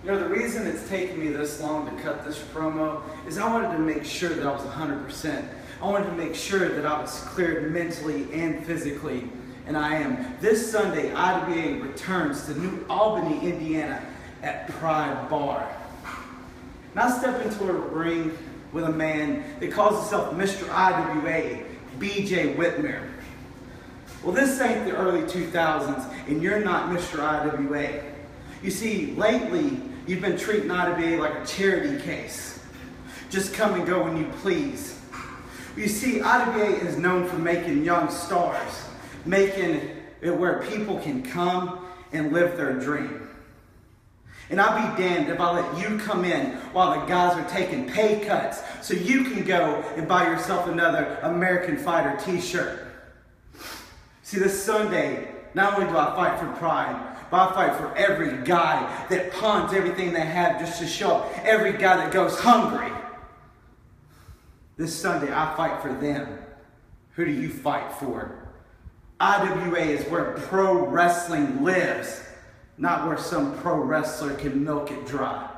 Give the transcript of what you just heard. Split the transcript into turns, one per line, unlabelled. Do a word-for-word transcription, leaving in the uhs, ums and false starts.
You know, the reason it's taken me this long to cut this promo is I wanted to make sure that I was one hundred percent. I wanted to make sure that I was cleared mentally and physically, and I am. This Sunday, I W A returns to New Albany, Indiana at Pride Bar. And I step into a ring with a man that calls himself Mister I W A, B J Whitmer. Well, this ain't the early two thousands, and you're not Mister I W A. You see, lately, you've been treating I W A like a charity case. Just come and go when you please. You see, I W A is known for making young stars, making it where people can come and live their dream. And I'll be damned if I let you come in while the guys are taking pay cuts so you can go and buy yourself another American Fighter t-shirt. See, this Sunday, not only do I fight for pride, but I fight for every guy that pawns everything they have just to show up, every guy that goes hungry. This Sunday, I fight for them. Who do you fight for? I W A is where pro wrestling lives, not where some pro wrestler can milk it dry.